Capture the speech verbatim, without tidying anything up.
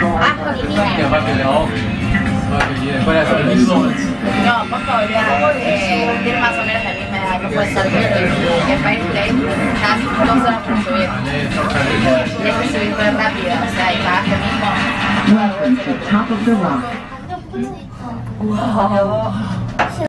Ah, con Irina. Que aparte León, y después la Sol. No, vos todavía eh, tiene más o menos la misma edad, no puede ser bien. Y el país Play casi dos horas por subir. Y es que subir muy rápido, o sea, y pagaste mismo. Welcome to top of the rock. Wow.